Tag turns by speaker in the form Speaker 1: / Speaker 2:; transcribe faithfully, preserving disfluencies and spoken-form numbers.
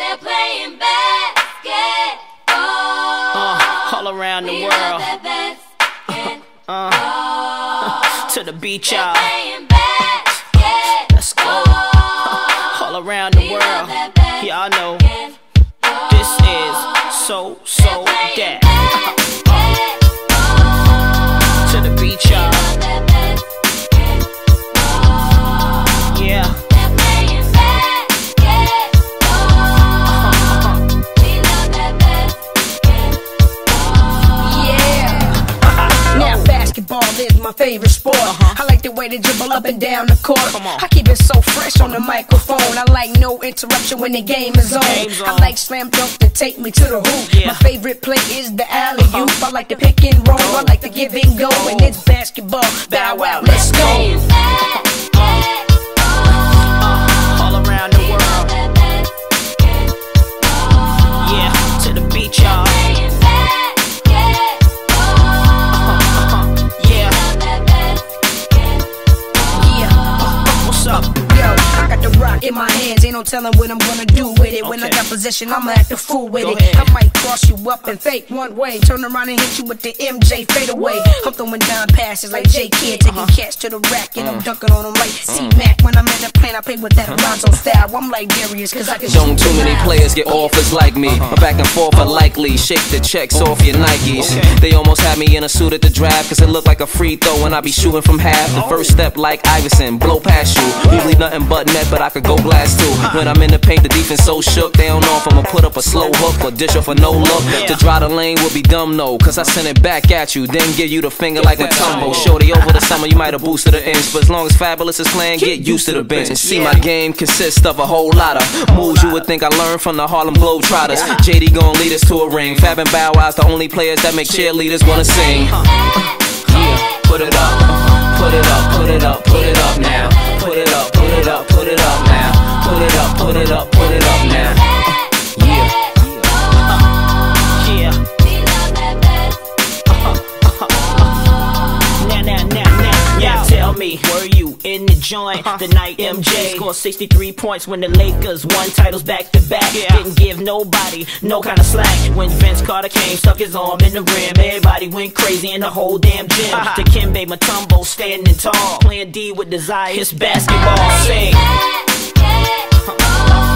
Speaker 1: They're playing basketball.
Speaker 2: Uh, all around the
Speaker 1: we
Speaker 2: world.
Speaker 1: Love that basketball.
Speaker 2: Uh, to the beach, y'all. Let's go. All around the world. Y'all know this is so, so that. To the beach, y'all. Yeah.
Speaker 3: Basketball is my favorite sport. Uh-huh. I like the way they dribble up and down the court. I keep it so fresh on the microphone. I like no interruption when the game is on. on. I like slam dunk to take me to the hoop. Yeah. My favorite play is the alley-oop. Uh-huh. I like the pick and roll. Go. I like the give and go. go. And it's basketball. Bow wow, let's go.
Speaker 2: Uh, all around the world. Yeah, to the beach, y'all.
Speaker 3: In my hands, ain't no telling what I'm gonna do with it. When
Speaker 2: okay.
Speaker 3: I got possession, I'ma act a fool with
Speaker 2: Go
Speaker 3: it.
Speaker 2: ahead.
Speaker 3: I might cross you up and fake one way, turn around and hit you with the M J fadeaway. I'm throwing down passes like J Kidd, taking uh-huh. cats to the rack, and uh. I'm dunking on them like uh. C-Mac. When I'm in the plane, I play with that Alonzo style. I'm like Darius, cause I can
Speaker 4: Don't too many players get offers like me. Uh-huh. Back and forth are likely. Shake the checks off your Nikes. Okay. They almost had me in a suit at the draft, cause it looked like a free throw when I be shooting from half. The first step like Iverson, blow past you. Usually nothing but net, but I could go blast too. When I'm in the paint, the defense so shook, they don't know if I'ma put up a slow hook or dish off a no look. To draw the lane would be dumb, no, cause I send it back at you, then give you the finger like Matumbo. Shorty, over the summer you might have boosted the inch, but as long as Fabulous is playing, get used to the bench. And see, my game consists of a whole lot of moves you would think I learned from the Harlem Globetrotters. J D gon' lead us to a ring. Fab and Bow Wow's the only players that make cheerleaders wanna sing. Yeah, put it up, put it up, put it up, put it up now. Put it up, put it up, put it up now. Put it up, put it up, put it up now. Uh, yeah. Uh, yeah. Uh, uh, uh, now, now, now, now. Yeah, tell me, were you in the joint uh-huh. the night M J scored sixty-three points when the Lakers won titles back to back? Yeah. Didn't give nobody no kind of slack. When Vince Carter came, stuck his arm in the rim, everybody went crazy in the whole damn gym. Uh-huh. Dikembe Mutombo standing tall, playing D with desire. It's basketball. Sing.